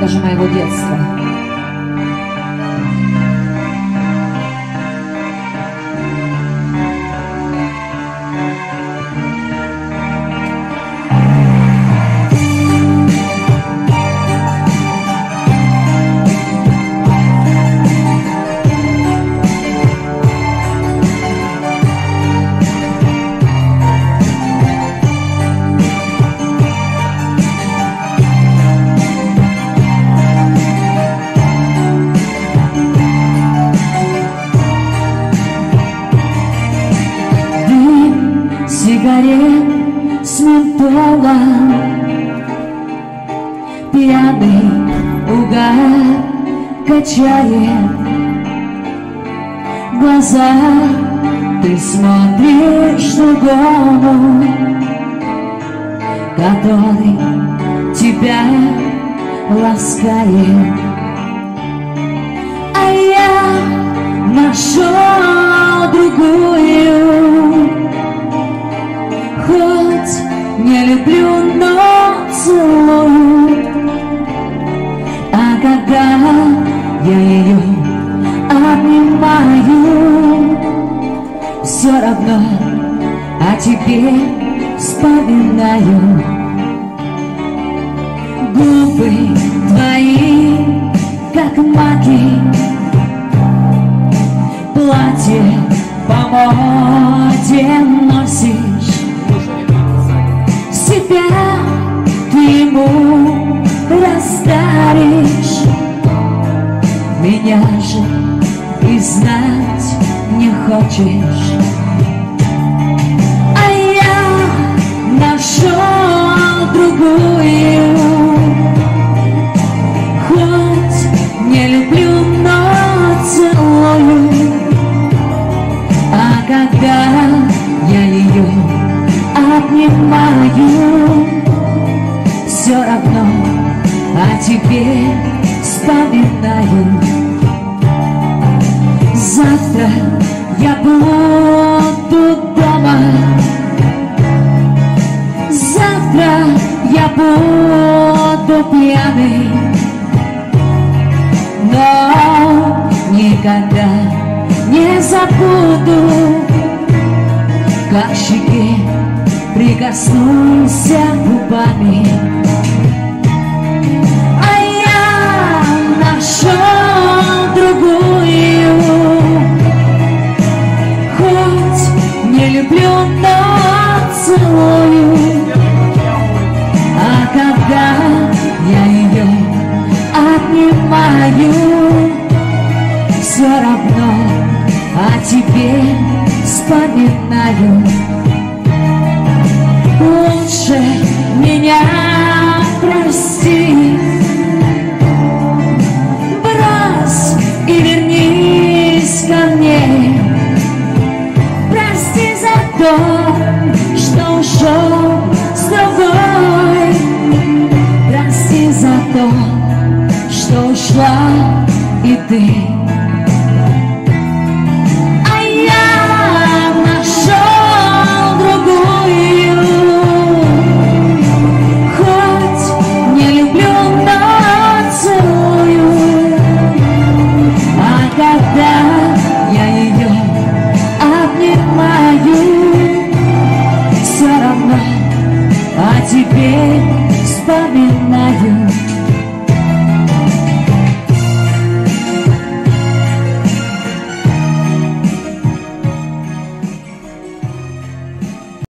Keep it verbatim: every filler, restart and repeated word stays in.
даже моего детства. Сигарет с ментолом, пьяный угар качает глаза. Ты смотришь другому, который тебя ласкает. А я нашел другую. Хоть не люблю, но целую. А когда я ее обнимаю, все равно о тебе вспоминаю. Губы твои, как маки, платье по моде носишь. Себя ты ему расдаришь. Меня же и знать не хочешь. А я нашел другую. Хоть не люблю, но целую. А когда я ее обнимаю, все равно о тебе вспоминаю. Завтра я буду дома. Завтра я буду пьяный, но никогда не забуду, как щеке прикоснулся губами. А я нашел другую. Хоть не люблю, но целую. А когда я ее обнимаю, все равно о тебе вспоминаю. Лучше меня прости, брось и вернись ко мне. Прости за то, что ушел с другой. Прости за то, что ушла и ты.